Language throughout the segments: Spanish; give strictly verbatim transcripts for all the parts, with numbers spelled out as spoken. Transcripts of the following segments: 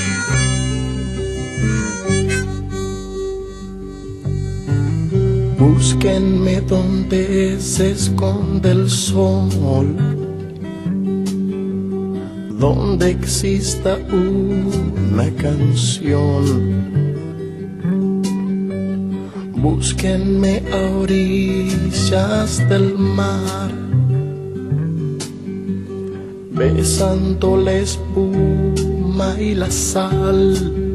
Búsquenme donde se esconde el sol, donde exista una canción. Búsquenme a orillas del mar, besando la espuma y la sal.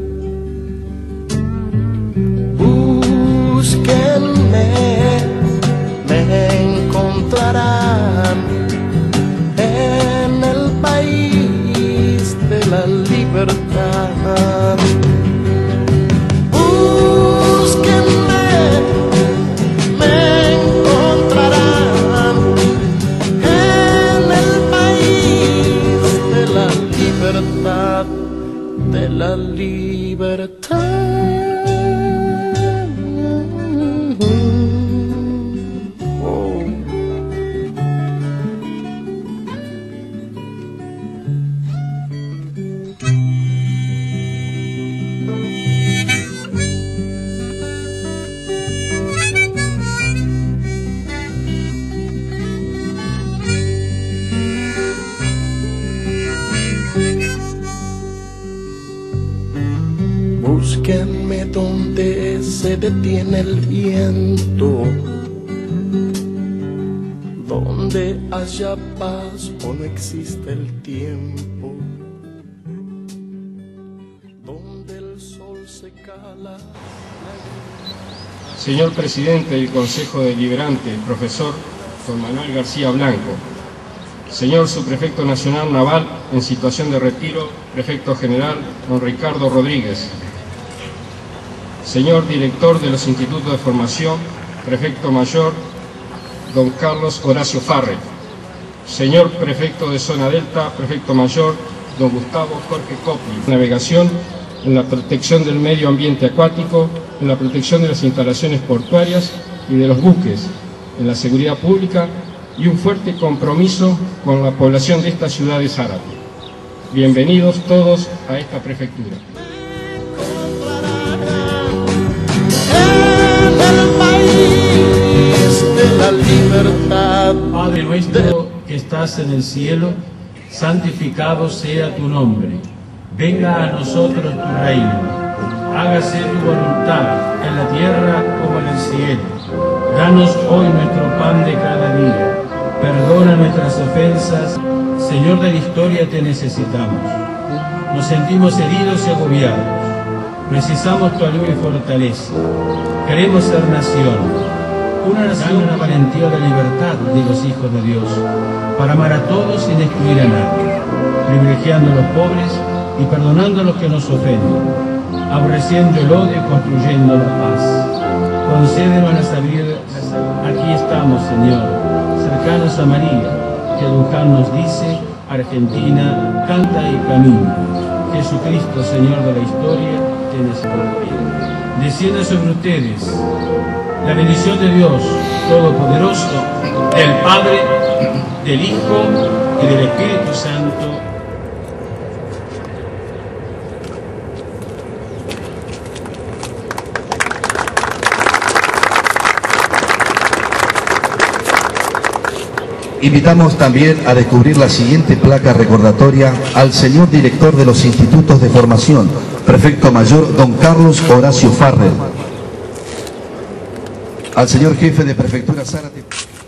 Búsquenme, me encontrarán en el país de la libertad. Búsquenme, me encontrarán en el país de la libertad, de la libertad. Búsquenme donde se detiene el viento, donde haya paz o no existe el tiempo, donde el sol se cala. Señor Presidente del Consejo Deliberante, profesor Juan Manuel García Blanco. Señor Subprefecto Nacional Naval en situación de retiro, Prefecto General don Ricardo Rodríguez. Señor Director de los Institutos de Formación, Prefecto Mayor don Carlos Horacio Farrell. Señor Prefecto de Zona Delta, Prefecto Mayor don Gustavo Jorge Copli. Navegación, en la protección del medio ambiente acuático, en la protección de las instalaciones portuarias y de los buques, en la seguridad pública y un fuerte compromiso con la población de esta ciudad de Zárate. Bienvenidos todos a esta prefectura. La libertad. Padre nuestro que estás en el cielo, santificado sea tu nombre. Venga a nosotros tu reino. Hágase tu voluntad en la tierra como en el cielo. Danos hoy nuestro pan de cada día. Perdona nuestras ofensas. Señor de la historia, te necesitamos. Nos sentimos heridos y agobiados. Precisamos tu ayuda y fortaleza. Queremos ser nación. Una nación, una valentía de libertad de los hijos de Dios, para amar a todos sin excluir a nadie, privilegiando a los pobres y perdonando a los que nos ofenden, aborreciendo el odio y construyendo la paz. Concédenos la sabiduría. Aquí estamos, Señor, cercanos a María, que Luján nos dice: Argentina, canta y camina. Jesucristo, Señor de la historia, te necesitamos. Descienda sobre ustedes la bendición de Dios Todopoderoso, del Padre, del Hijo y del Espíritu Santo. Invitamos también a descubrir la siguiente placa recordatoria al señor director de los Institutos de Formación, Prefecto Mayor don Carlos Horacio Farrell. Al señor jefe de Prefectura Zárate.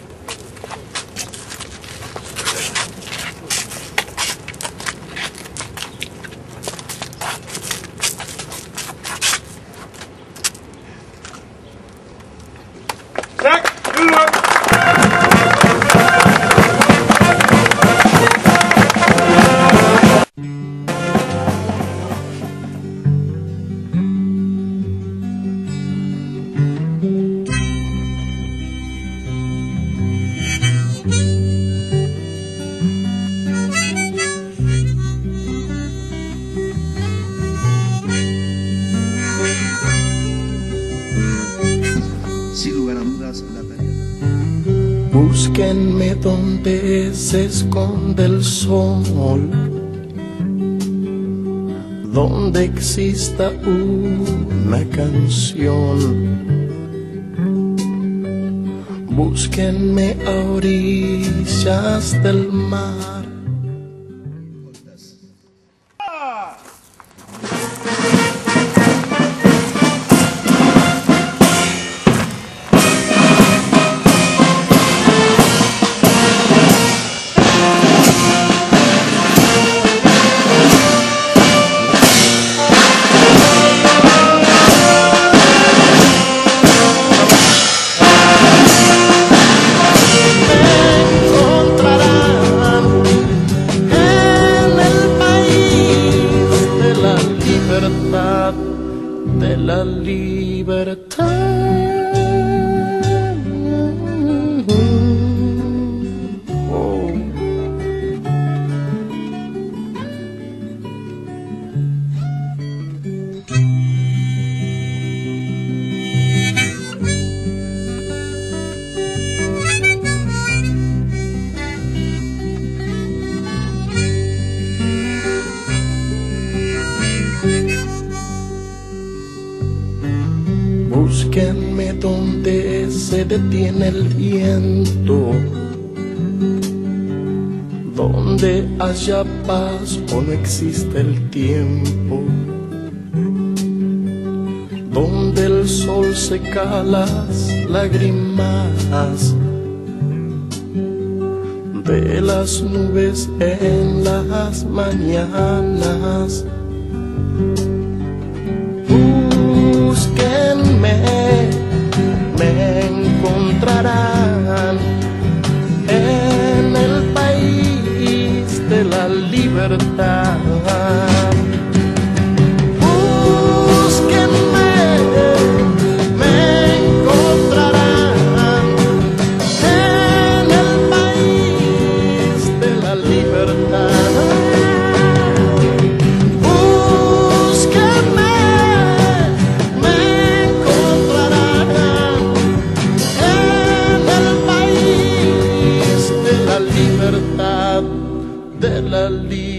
Búsquenme donde se esconde el sol, donde exista una canción. Búsquenme a orillas del mar. De la libertad. Oh. Búsquenme donde se detiene el viento, donde haya paz o no existe el tiempo, donde el sol seca las lágrimas de las nubes en las mañanas. Búsquenme, me encontrarán en el país de la libertad. Búsquenme, me encontrarán en el país de la libertad. De la libertad.